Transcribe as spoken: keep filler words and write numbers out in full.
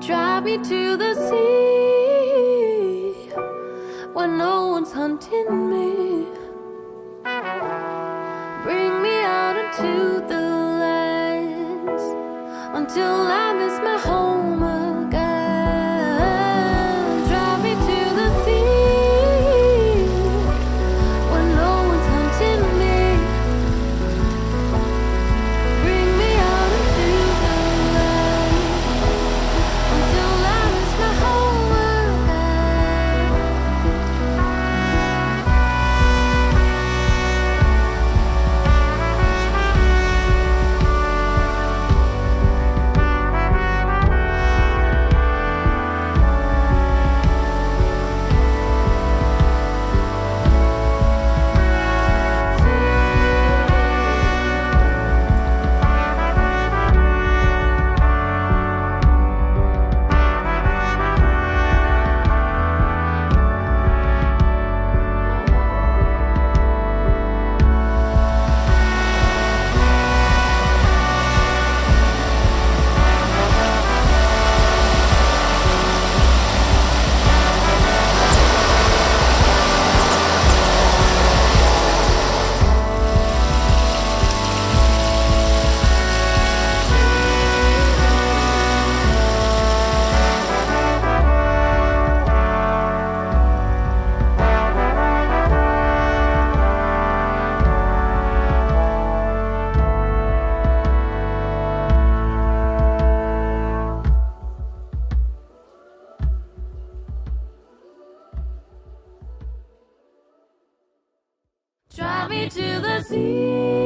Drive me to the sea where no one's hunting me. Bring me out into the lands until I miss my home again. Drive me to the sea where no one's hunting me. Bring me out into the lands until I miss my home again. Drive me to the sea